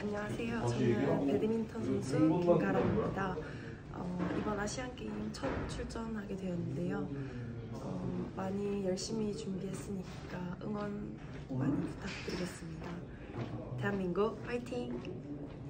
안녕하세요. 저는 배드민턴 선수 김가람입니다. 이번 아시안게임 첫 출전하게 되었는데요. 많이 열심히 준비했으니까 응원 많이 부탁드리겠습니다. 대한민국 화이팅!